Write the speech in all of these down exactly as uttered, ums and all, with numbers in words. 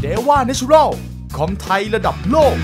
เดว่าเนเชอรัลคอมไทยระดับโลก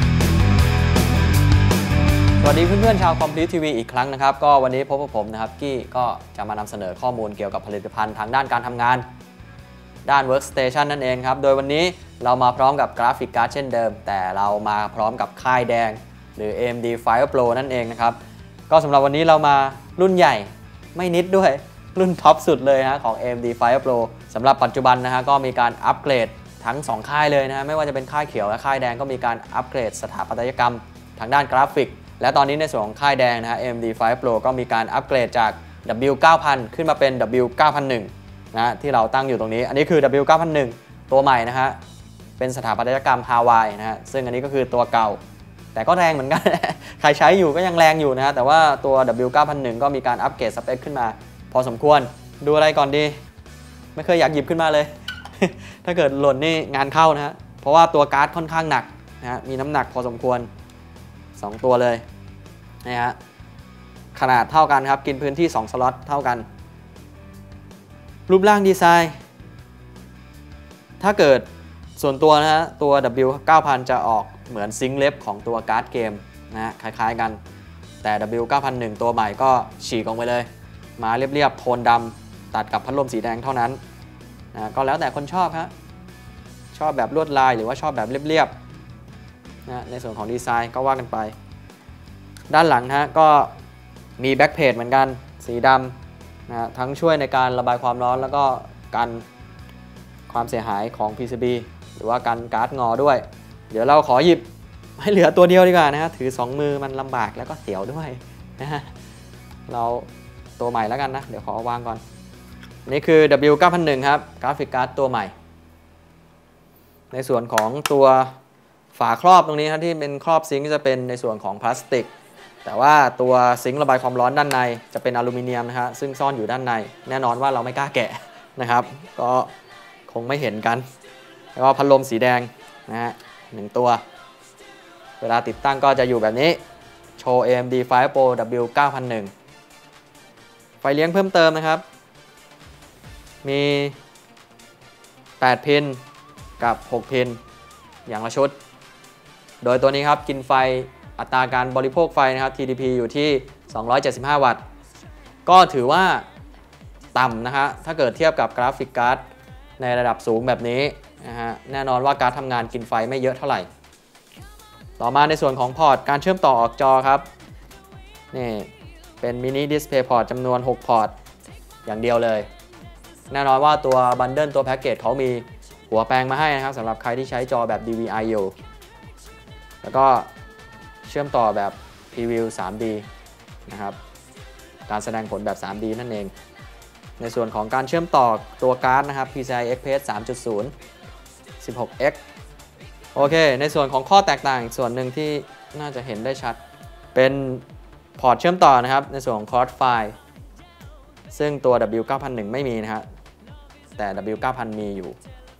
สวัสดีเพื่อนๆชาว Complete ที วี อีกครั้งนะครับก็วันนี้พบกับผมนะครับกี้ก็จะมานำเสนอข้อมูลเกี่ยวกับผลิตภัณฑ์ทางด้านการทำงานด้าน Workstation นั่นเองครับโดยวันนี้เรามาพร้อมกับกราฟิกการ์ดเช่นเดิมแต่เรามาพร้อมกับค่ายแดงหรือ เอ เอ็ม ดี Fire Pro นั่นเองนะครับก็สำหรับวันนี้เรามารุ่นใหญ่ไม่นิดด้วยรุ่นท็อปสุดเลยนะของ เอ เอ็ม ดี Fire Pro สำหรับปัจจุบันนะฮะก็มีการอัปเกรดทั้งสองค่ายเลยนะฮะไม่ว่าจะเป็นค่ายเขียวและค่ายแดงก็มีการอัปเกรดสถาปัตยกรรมทางด้านกราฟิกและตอนนี้ในส่วนของค่ายแดงนะฮะ เอ เอ็ม ดี Fire Pro ก็มีการอัปเกรดจาก ดับเบิลยู เก้าพัน ขึ้นมาเป็น ดับเบิลยู เก้าพันหนึ่ง นะที่เราตั้งอยู่ตรงนี้อันนี้คือ ดับเบิลยู เก้าพันหนึ่ง ตัวใหม่นะฮะเป็นสถาปัตยกรรมฮาวายนะฮะซึ่งอันนี้ก็คือตัวเก่าแต่ก็แรงเหมือนกัน ใครใช้อยู่ก็ยังแรงอยู่นะฮะแต่ว่าตัว ดับเบิลยู เก้าพันหนึ่ง ก็มีการอัปเกรดสเปคขึ้นมาพอสมควรดูอะไรก่อนดีไม่เคยอยากหยิบขึ้นมาเลย ถ้าเกิดหล่นนี่งานเข้านะฮะเพราะว่าตัวการ์ดค่อนข้างหนักนะฮะมีน้ำหนักพอสมควรสองตัวเลยนะฮะขนาดเท่ากันครับกินพื้นที่สองสล็อตเท่ากันรูปร่างดีไซน์ถ้าเกิดส่วนตัวนะฮะตัว ดับเบิลยู เก้าพัน จะออกเหมือนซิงค์เล็บของตัวการ์ดเกมนะฮะคล้ายๆกันแต่ ดับเบิลยู เก้าพันหนึ่ง ตัวใหม่ก็ฉีกออกไปเลยมาเรียบๆโทนดำตัดกับพัดลมสีแดงเท่านั้นนะก็แล้วแต่คนชอบครับชอบแบบลวดลายหรือว่าชอบแบบเรียบๆนะในส่วนของดีไซน์ก็ว่ากันไปด้านหลังนะฮะก็มีแบ็คเพจเหมือนกันสีดำนะทั้งช่วยในการระบายความร้อนแล้วก็กันความเสียหายของ พี ซี บี หรือว่ากันการ์ดงอด้วยเดี๋ยวเราขอหยิบให้เหลือตัวเดียวดีกว่านะฮะถือสองมือมันลำบากแล้วก็เสียวด้วยนะฮะเราตัวใหม่แล้วกันนะเดี๋ยวขอวางก่อนนี่คือ ดับเบิลยู เก้าพันหนึ่ง ครับกราฟิกการ์ดตัวใหม่ในส่วนของตัวฝาครอบตรงนี้ครับที่เป็นครอบซิงค์จะเป็นในส่วนของพลาสติกแต่ว่าตัวซิงค์ระบายความร้อนด้านในจะเป็นอลูมิเนียมนะฮะซึ่งซ่อนอยู่ด้านในแน่นอนว่าเราไม่กล้าแกะนะครับก็คงไม่เห็นกันแล้วก็พัดลมสีแดงนะฮะหนึ่งตัวเวลาติดตั้งก็จะอยู่แบบนี้โชว์ เอ เอ็ม ดี Fire Pro ดับเบิลยู เก้าพันหนึ่ง ไฟเลี้ยงเพิ่มเติมนะครับมีแปดพินกับหกพินอย่างละชุดโดยตัวนี้ครับกินไฟอัตราการบริโภคไฟนะครับ ที ดี พี อยู่ที่สองร้อยเจ็ดสิบห้าวัตต์ก็ถือว่าต่ำนะฮะถ้าเกิดเทียบกับกราฟิกการ์ดในระดับสูงแบบนี้นะฮะแน่นอนว่าการทำงานกินไฟไม่เยอะเท่าไหร่ต่อมาในส่วนของพอร์ตการเชื่อมต่อออกจอครับนี่เป็นมินิดิสเพย์พอร์ตจำนวนหกพอร์ตอย่างเดียวเลยแน่นอนว่าตัวบันเดิลตัวแพ็กเกจเขามีหัวแปลงมาให้นะครับสำหรับใครที่ใช้จอแบบ ดี วี ไอ อยู่แล้วก็เชื่อมต่อแบบ Preview ทรี ดี นะครับการแสดงผลแบบ ทรี ดี นั่นเองในส่วนของการเชื่อมต่อตัวการ์ดนะครับ พี ซี ไอ Express สามจุดศูนย์ สิบหก เอ็กซ์ โอเคในส่วนของข้อแตกต่างส่วนหนึ่งที่น่าจะเห็นได้ชัดเป็นพอร์ตเชื่อมต่อนะครับในส่วนของ Cross File ซึ่งตัว ดับเบิลยู เก้าพันหนึ่ง ไม่มีนะฮะแต่ ดับเบิลยู เก้าพัน มีอยู่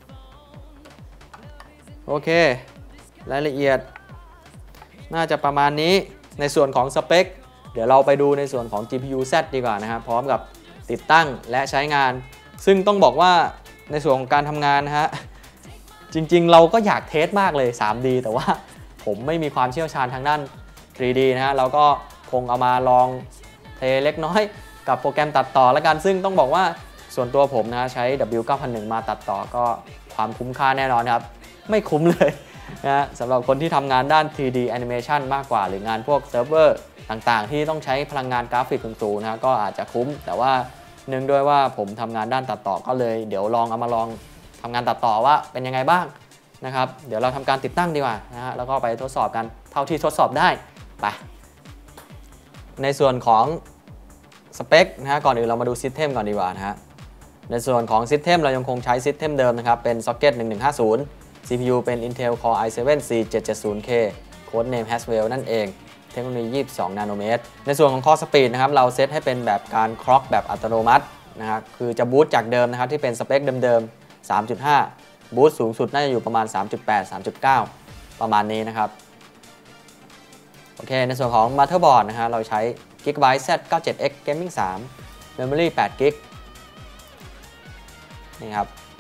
โอเครายละเอียดน่าจะประมาณนี้ในส่วนของสเปคเดี๋ยวเราไปดูในส่วนของ จี พี ยู แซด ดีกว่านะครับพร้อมกับติดตั้งและใช้งานซึ่งต้องบอกว่าในส่วนของการทำงานนะฮะจริงๆเราก็อยากเทสมากเลย ทรี ดี แต่ว่าผมไม่มีความเชี่ยวชาญทางด้าน ทรี ดี นะฮะเราก็คงเอามาลองเทเล็กน้อยกับโปรแกรมตัดต่อแล้วกันซึ่งต้องบอกว่าส่วนตัวผมนะใช้ ดับเบิลยู เก้าพันหนึ่ง มาตัดต่อก็ความคุ้มค่าแน่นอนครับไม่คุ้มเลยนะสำหรับคนที่ทำงานด้าน ทรี ดี Animation มากกว่าหรืองานพวกเซิร์ฟเวอร์ต่างๆที่ต้องใช้พลังงานกราฟิกสูงๆนะก็อาจจะคุ้มแต่ว่าเนื่องด้วยว่าผมทำงานด้านตัดต่อก็เลยเดี๋ยวลองเอามาลองทำงานตัดต่อว่าเป็นยังไงบ้างนะครับเดี๋ยวเราทำการติดตั้งดีกว่านะฮะแล้วก็ไปทดสอบกันเท่าที่ทดสอบได้ไปในส่วนของสเปคนะฮะก่อนอื่นเรามาดูซิสเต็มก่อนดีกว่านะฮะในส่วนของซิสเต็มเรายังคงใช้ซิสเต็มเดิมนะครับเป็นซ็อกเก็ตหนึ่งหนึ่งห้าศูนย์ ซี พี ยู เป็น Intel Core ไอ เซเว่น ซี เจ็ดเจ็ดศูนย์ เค Code Name Haswell นั่นเองเทคโนโลยียี่สิบสองนาโนเมตรในส่วนของ Core Speed นะครับเราเซตให้เป็นแบบการคล็อกแบบอัตโนมัตินะครับคือจะบูตจากเดิมนะครับที่เป็นสเปคเดิมๆ สามจุดห้า บูตสูงสุดน่าจะอยู่ประมาณ สามจุดแปด สามจุดเก้า ประมาณนี้นะครับโอเคในส่วนของ Motherboard นะฮะเราใช้ Gigabyte แซด เก้าเจ็ดเอ็กซ์ Gaming สาม Memory แปด กิกะไบต์ นี่ครับใน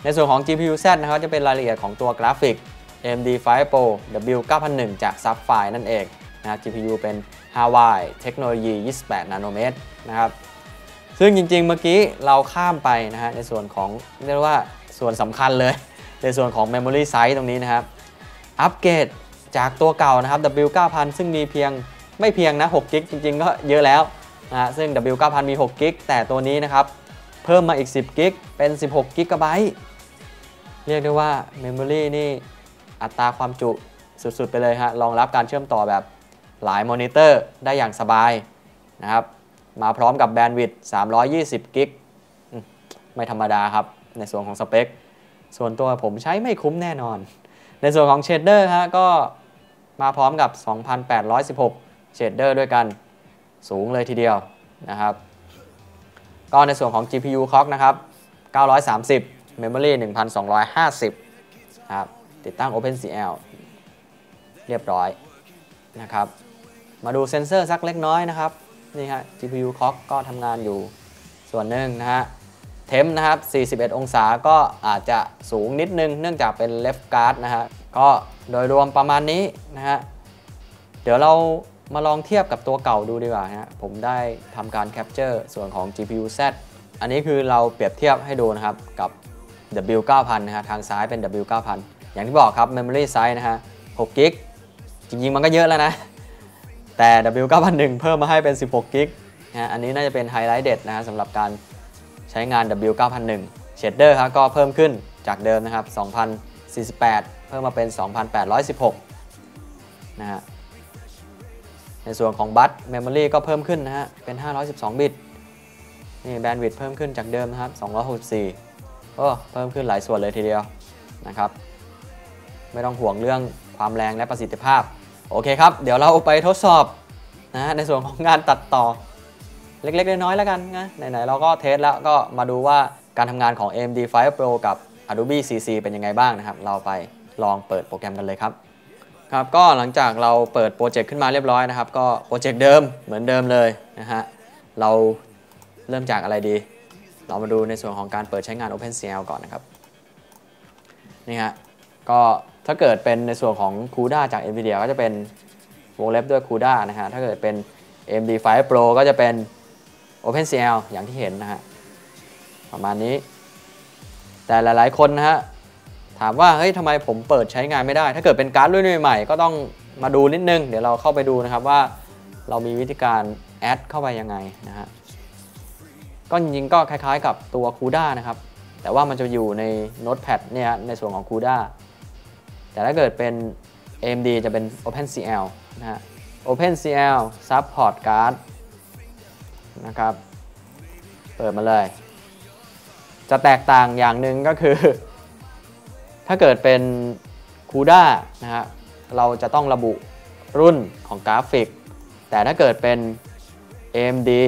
ในส่วนของ จี พี ยู แซด นะครับจะเป็นรายละเอียดของตัวกราฟิก เอ็ม ดี ไฟว์ Pro ดับเบิลยู เก้าพันหนึ่ง จาก Sapphire นั่นเองนะ จี พี ยู เป็น Huawei เทคโนโลยี ยี่สิบแปด นาโนเมตรนะครับซึ่งจริงๆเมื่อกี้เราข้ามไปนะฮะในส่วนของเรียกว่าส่วนสำคัญเลยในส่วนของ Memory Size ตรงนี้นะครับอัปเกรดจากตัวเก่านะครับ ดับเบิลยู เก้าพัน ซึ่งมีเพียงไม่เพียงนะหกกิกะจริงๆก็เยอะแล้วนะซึ่ง ดับเบิลยู เก้าพัน มีหกกิกะแต่ตัวนี้นะครับเพิ่มมาอีกสิบกิกะเป็นสิบหกกิกะไบต์เรียกได้ว่า Memory นี่อัตราความจุสุดๆไปเลยฮะรองรับการเชื่อมต่อแบบหลายมอนิเตอร์ได้อย่างสบายนะครับมาพร้อมกับแบนด์วิดต์สามร้อยยี่สิบกิกะไม่ธรรมดาครับในส่วนของสเปคส่วนตัวผมใช้ไม่คุ้มแน่นอนในส่วนของเชดเดอร์ฮะก็มาพร้อมกับ สองพันแปดร้อยสิบหก เชดเดอร์ด้วยกันสูงเลยทีเดียวนะครับก็ในส่วนของ จี พี ยู Clock นะครับเก้าร้อยสามสิบ Memory หนึ่งพันสองร้อยห้าสิบครับติดตั้ง OpenCL เรียบร้อยนะครับมาดูเซ็นเซอร์สักเล็กน้อยนะครับนี่ฮะ จี พี ยู Clock ก็ทำงานอยู่ส่วนหนึ่งนะฮะเทมนะครับสี่สิบเอ็ดองศาก็อาจจะสูงนิดนึงเนื่องจากเป็น Left Guard นะฮะก็โดยรวมประมาณนี้นะฮะเดี๋ยวเรามาลองเทียบกับตัวเก่าดูดีกว่าฮะผมได้ทำการแคปเจอร์ส่วนของ จี พี ยู แซด อันนี้คือเราเปรียบเทียบให้ดูนะครับกับ ดับเบิลยู เก้าพัน นะฮะทางซ้ายเป็น ดับเบิลยู เก้าพัน อย่างที่บอกครับ Memory Size นะฮะหกกิกะจริงๆมันก็เยอะแล้วนะแต่ ดับเบิลยู เก้าพันหนึ่ง เพิ่มมาให้เป็นสิบหกกิกะนะฮะอันนี้น่าจะเป็นไฮไลท์เด็ดนะฮะสำหรับการใช้งาน ดับเบิลยู เก้าพันหนึ่ง Shader ครับก็เพิ่มขึ้นจากเดิมนะครับสองพันสี่สิบแปดเพิ่มมาเป็น สองพันแปดร้อยสิบหก นะฮะในส่วนของบัส Memory ก็เพิ่มขึ้นนะฮะเป็นห้าร้อยสิบสองบิตนี่แบนด์วิดต์เพิ่มขึ้นจากเดิมนะครับสองร้อยหกสิบสี่โอ้เพิ่มขึ้นหลายส่วนเลยทีเดียวนะครับไม่ต้องห่วงเรื่องความแรงและประสิทธิภาพโอเคครับเดี๋ยวเราไปทดสอบนะฮะในส่วนของงานตัดต่อเล็กๆน้อยๆแล้วกันนะไหนๆเราก็เทสแล้วก็มาดูว่าการทำงานของ เอ็ม ดี ไฟว์ Pro กับ Adobe ซี ซี เป็นยังไงบ้างนะครับเราไปลองเปิดโปรแกรมกันเลยครับครับก็หลังจากเราเปิดโปรเจกต์ขึ้นมาเรียบร้อยนะครับก็โปรเจกต์เดิมเหมือนเดิมเลยนะฮะเราเริ่มจากอะไรดีเรามาดูในส่วนของการเปิดใช้งาน OpenCL ก่อนนะครับนี่ฮะก็ถ้าเกิดเป็นในส่วนของ CUDA จาก NVIDIA ก็จะเป็นวงเล็บด้วย CUDA นะฮะถ้าเกิดเป็น เอ็ม ดี ไฟว์ Pro ก็จะเป็น OpenCL อย่างที่เห็นนะฮะประมาณนี้แต่หลายๆคนนะฮะถามว่าเฮ้ยทำไมผมเปิดใช้งานไม่ได้ถ้าเกิดเป็นการ์ดรุ่นใหม่ๆก็ต้องมาดูนิดนึงเดี๋ยวเราเข้าไปดูนะครับว่าเรามีวิธีการแอดเข้าไปยังไงนะฮะก็จริงๆก็คล้ายๆกับตัว CUDA นะครับแต่ว่ามันจะอยู่ใน Notepad เนี่ยในส่วนของ CUDA แต่ถ้าเกิดเป็น เอ็ม ดี จะเป็น OpenCL นะฮะ OpenCL Support Card นะครับเปิดมาเลยจะแตกต่างอย่างหนึ่งก็คือถ้าเกิดเป็น CUDA นะฮะเราจะต้องระบุรุ่นของกราฟิกแต่ถ้าเกิดเป็น เอ็ม ดี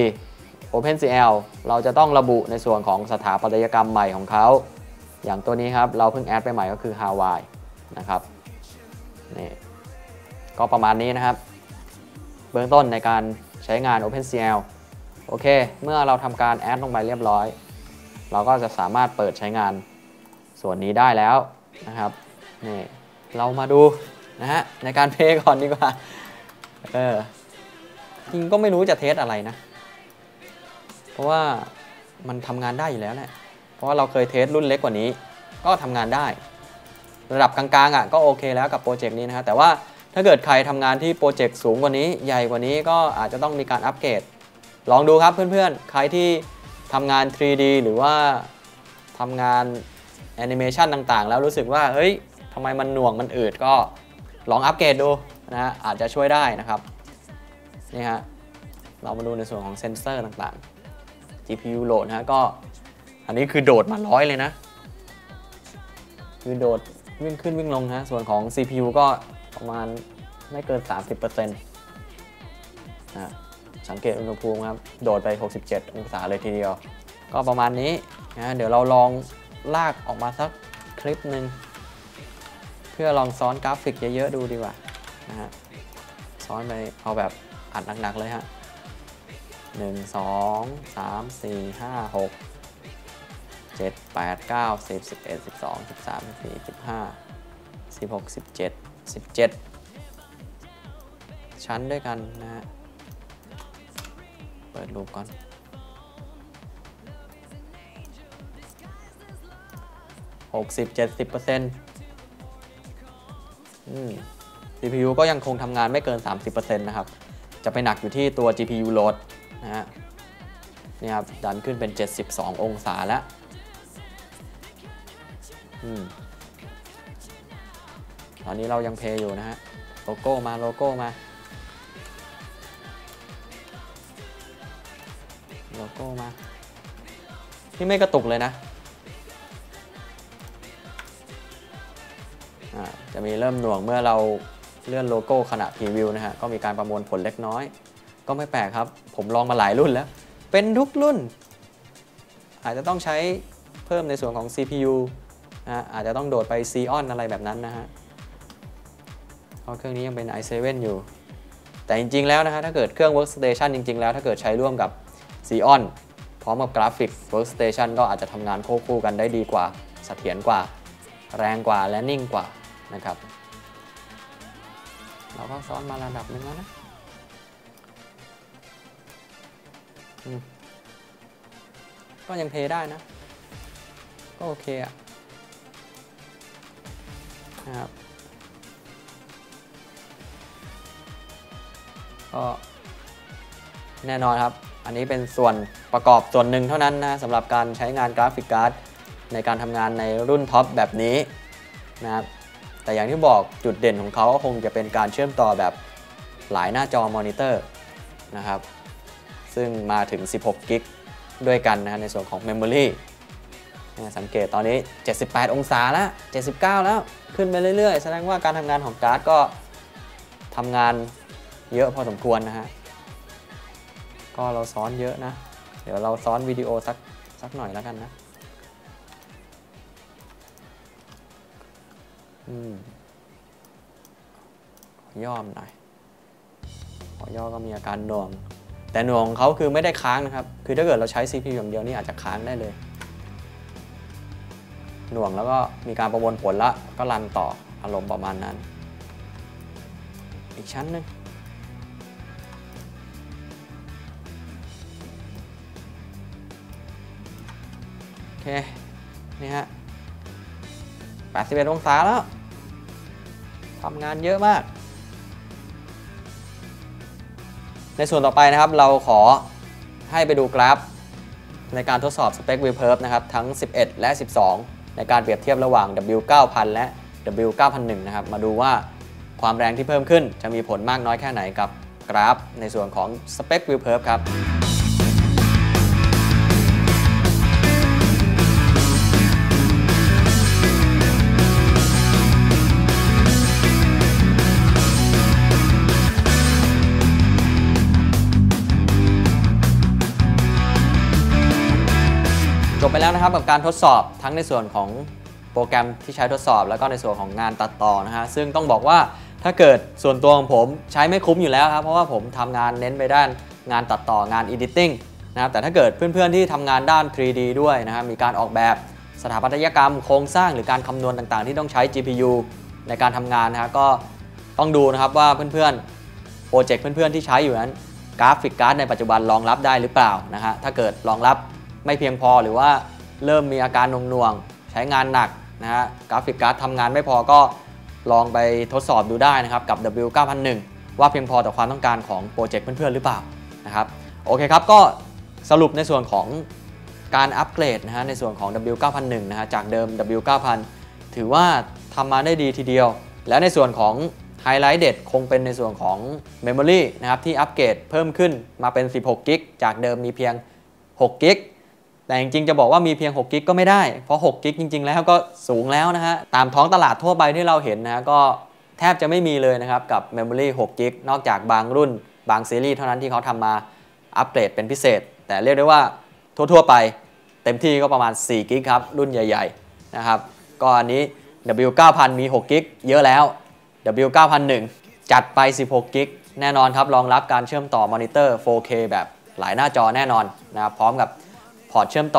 OpenCL เราจะต้องระบุในส่วนของสถาปัตยกรรมใหม่ของเขาอย่างตัวนี้ครับเราเพิ่งแอดไปใหม่ก็คือ Huawei นะครับนี่ก็ประมาณนี้นะครับเบื้องต้นในการใช้งาน OpenCL โอเคเมื่อเราทำการแอดลงไปเรียบร้อยเราก็จะสามารถเปิดใช้งานส่วนนี้ได้แล้วนะครับนี่เรามาดูนะฮะในการเพลย์ก่อนดีกว่าเออจริงก็ไม่รู้จะเทสอะไรนะเพราะว่ามันทำงานได้อยู่แล้วแหละเพราะว่าเราเคยเทสรุ่นเล็กกว่านี้ก็ทำงานได้ระดับกลางๆอ่ะก็โอเคแล้วกับโปรเจกต์นี้นะฮะแต่ว่าถ้าเกิดใครทำงานที่โปรเจกต์สูงกว่านี้ใหญ่กว่านี้ก็อาจจะต้องมีการอัปเกรดลองดูครับเพื่อนๆใครที่ทำงาน ทรี ดี หรือว่าทำงานแอนิเมชันต่างๆแล้วรู้สึกว่าเฮ้ยทำไมมันหน่วงมันอืดก็ลองอัปเกรดดูนะฮะอาจจะช่วยได้นะครับนี่ฮะเรามาดูในส่วนของเซนเซอร์ต่างๆ จี พี ยู โหลดนะฮะก็อันนี้คือโดดมาร้อยเลยนะคือโดดวิ่งขึ้นวิ่งลงนะส่วนของ ซี พี ยู ก็ประมาณไม่เกิน สามสิบเปอร์เซ็นต์ นะสังเกตอุณหภูมิครับโดดไปหกสิบเจ็ดองศาเลยทีเดียวก็ประมาณนี้นะเดี๋ยวเราลองลากออกมาสักคลิปหนึ่งเพื่อลองซ้อนกราฟิกเยอะๆดูดีกว่านะฮะซ้อนไปเอาแบบอัดหนักๆเลยฮะหนึ่ง สอง สาม สี่ ห้า หกเจ็ด แปด เก้า สิบ สิบเอ็ด สิบสอง สิบสาม สิบสี่ สิบห้า สิบหก สิบเจ็ด สิบเจ็ดชั้นด้วยกันนะฮะเปิดรูปก่อนหกสิบ เจ็ดสิบเปอร์เซ็นต์ อืม ซี พี ยู ก็ยังคงทำงานไม่เกิน สามสิบเปอร์เซ็นต์ นะครับจะไปหนักอยู่ที่ตัว จี พี ยู load นะฮะนี่ครับดันขึ้นเป็นเจ็ดสิบสององศาแล้วอืมตอนนี้เรายังเพย์อยู่นะฮะโลโก้มาโลโก้มาโลโก้มาที่ไม่กระตุกเลยนะจะมีเริ่มหน่วงเมื่อเราเลื่อนโลโก้ขณะพรีวิวนะฮะก็มีการประมวลผลเล็กน้อยก็ไม่แปลกครับผมลองมาหลายรุ่นแล้วเป็นทุกรุ่นอาจจะต้องใช้เพิ่มในส่วนของ ซี พี ยู นะอาจจะต้องโดดไป Xeon อะไรแบบนั้นนะฮะเพราะเครื่องนี้ยังเป็น ไอ เซเว่น อยู่แต่จริงๆแล้วนะฮะถ้าเกิดเครื่อง Workstation จริงๆแล้วถ้าเกิดใช้ร่วมกับ Xeon พร้อมกับกราฟิก Workstation ก็อาจจะทำงานควบคู่กันได้ดีกว่าเสถียรกว่าแรงกว่าและนิ่งกว่านะครับเราก็ซ้อนมาระดับหนึ่งแล้วนะก็ยังเพย์ได้นะก็โอเคอะนะครับก็แน่นอนครับอันนี้เป็นส่วนประกอบส่วนหนึ่งเท่านั้นนะสำหรับการใช้งานกราฟิกการ์ดในการทำงานในรุ่นท็อปแบบนี้นะครับแต่อย่างที่บอกจุดเด่นของเขาก็คงจะเป็นการเชื่อมต่อแบบหลายหน้าจอมอนิเตอร์นะครับซึ่งมาถึงสิบหกกิกด้วยกันนะในส่วนของ Memory สังเกตตอนนี้เจ็ดสิบแปดองศาแล้วเจ็ดสิบเก้าแล้วขึ้นไปเรื่อยๆแสดงว่าการทำงานของการ์ดก็ทำงานเยอะพอสมควรนะฮะก็เราซ้อนเยอะนะเดี๋ยวเราซ้อนวิดีโอสักสักหน่อยแล้วกันนะอืมย่อมหน่อยขอย่อก็มีอาการหน่วงแต่หน่วงของเขาคือไม่ได้ค้างนะครับคือถ้าเกิดเราใช้ ซี พี ยู อย่างเดียวนี่อาจจะค้างได้เลยหน่วงแล้วก็มีการประมวลผลละก็รันต่ออารมณ์ประมาณนั้นอีกชั้นหนึ่งโอเคนี่ฮะแปดสิบเอ็ดองศาแล้วทำงานเยอะมากในส่วนต่อไปนะครับเราขอให้ไปดูกราฟในการทดสอบ Spec Vperf นะครับทั้งสิบเอ็ดและสิบสองในการเปรียบเทียบระหว่าง ดับเบิลยู เก้าพัน และ ดับเบิลยู เก้าพันหนึ่ง นะครับมาดูว่าความแรงที่เพิ่มขึ้นจะมีผลมากน้อยแค่ไหนกับกราฟในส่วนของ Spec Vperf ครับจบไปแล้วนะครับกับการทดสอบทั้งในส่วนของโปรแกรมที่ใช้ทดสอบแล้วก็ในส่วนของงานตัดต่อนะฮะซึ่งต้องบอกว่าถ้าเกิดส่วนตัวของผมใช้ไม่คุ้มอยู่แล้วครับเพราะว่าผมทำงานเน้นไปด้านงานตัดต่องาน Editing นะครับแต่ถ้าเกิดเพื่อนๆที่ทำงานด้าน ทรี ดี ด้วยนะครับมีการออกแบบสถาปัตยกรรมโครงสร้างหรือการคำนวณต่างๆที่ต้องใช้ จี พี ยู ในการทำงานนะฮะก็ต้องดูนะครับว่าเพื่อนๆโปรเจกต์เพื่อนๆที่ใช้อยู่นั้นกราฟิกการ์ดในปัจจุบันรองรับได้หรือเปล่านะฮะถ้าเกิดรองรับไม่เพียงพอหรือว่าเริ่มมีอาการหน่วงๆใช้งานหนักนะฮะกราฟิกการ์ดทำงานไม่พอก็ลองไปทดสอบดูได้นะครับกับ ดับเบิลยู เก้าพันหนึ่ง ว่าเพียงพอต่อความต้องการของโปรเจกต์เพื่อนๆหรือเปล่านะครับโอเคครับก็สรุปในส่วนของการอัปเกรดนะฮะในส่วนของ ดับเบิลยู เก้าพันหนึ่ง นะฮะจากเดิม ดับเบิลยู เก้าพัน ถือว่าทำมาได้ดีทีเดียวแล้วในส่วนของไฮไลท์เด็ดคงเป็นในส่วนของ Memory นะครับที่อัปเกรดเพิ่มขึ้นมาเป็นสิบหกกิกจากเดิมมีเพียงหกกิกแต่จริงๆจะบอกว่ามีเพียงหกกิกก็ไม่ได้เพราะหกกิกจริงๆแล้วก็สูงแล้วนะฮะตามท้องตลาดทั่วไปที่เราเห็นนะก็แทบจะไม่มีเลยนะครับกับ Memory หกกิกนอกจากบางรุ่นบางซีรีส์เท่านั้นที่เขาทำมาอัปเกรดเป็นพิเศษแต่เรียกได้ว่าทั่วๆไปเต็มที่ก็ประมาณสี่กิกครับรุ่นใหญ่ๆนะครับก็อันนี้ ดับเบิลยู เก้าพัน มีหกกิกเยอะแล้ว ดับเบิลยู เก้าพันหนึ่ง จัดไปสิบหกกิกแน่นอนครับรองรับการเชื่อมต่อมอนิเตอร์ โฟร์เค แบบหลายหน้าจอแน่นอนนะครับพร้อมกับพอร์ตเชื่อมต่อ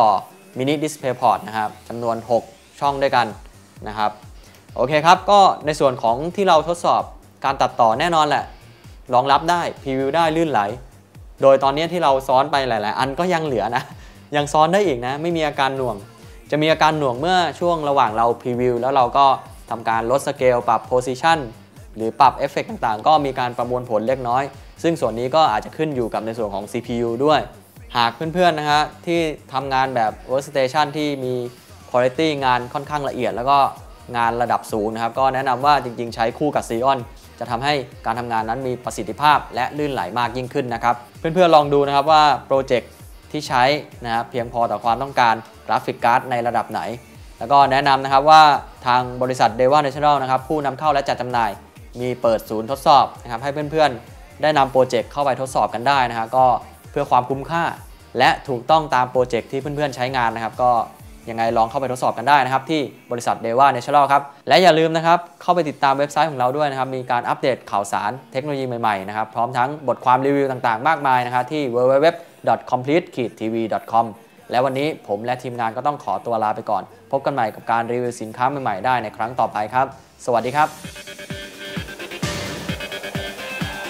Mini DisplayPort นะครับจำนวนหกช่องด้วยกันนะครับโอเคครับก็ในส่วนของที่เราทดสอบการตัดต่อแน่นอนแหละรองรับได้พรีวิวได้ลื่นไหลโดยตอนนี้ที่เราซ้อนไปหลายๆอันก็ยังเหลือนะยังซ้อนได้อีกนะไม่มีอาการหน่วงจะมีอาการหน่วงเมื่อช่วงระหว่างเราพรีวิวแล้วเราก็ทำการลดสเกลปรับโพซิชันหรือปรับเอฟเฟกต์ต่างๆก็มีการประมวลผลเล็กน้อยซึ่งส่วนนี้ก็อาจจะขึ้นอยู่กับในส่วนของ ซี พี ยู ด้วยหากเพื่อนๆนะฮะที่ทำงานแบบ Workstation ที่มี Quality งานค่อนข้างละเอียดแล้วก็งานระดับสูงนะครับก็แนะนำว่าจริงๆใช้คู่กับ Xeon จะทำให้การทำงานนั้นมีประสิทธิภาพและลื่นไหลมากยิ่งขึ้นนะครับเพื่อนๆลองดูนะครับว่าโปรเจกต์ที่ใช้นะครับเพียงพอต่อความต้องการกราฟิกการ์ดในระดับไหนแล้วก็แนะนำนะครับว่าทางบริษัท Deva National นะครับผู้นำเข้าและจัดจำหน่ายมีเปิดศูนย์ทดสอบนะครับให้เพื่อนๆได้นำโปรเจกต์เข้าไปทดสอบกันได้นะครับก็เพื่อความคุ้มค่าและถูกต้องตามโปรเจกต์ที่เพื่อนๆใช้งานนะครับก็ยังไงลองเข้าไปทดสอบกันได้นะครับที่บริษัท Deva National ครับและอย่าลืมนะครับเข้าไปติดตามเว็บไซต์ของเราด้วยนะครับมีการอัปเดตข่าวสารเทคโนโลยีใหม่ๆนะครับพร้อมทั้งบทความรีวิวต่างๆมากมายนะครับที่ ดับเบิลยู ดับเบิลยู ดับเบิลยู ดอท คอมพลีท ที วี ดอท คอม และวันนี้ผมและทีมงานก็ต้องขอตัวลาไปก่อนพบกันใหม่กับการรีวิวสินค้าใหม่ๆได้ในครั้งต่อไปครับสวัสดีครับ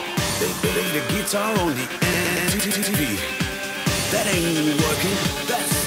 The guitar on the end, that ain't working. That's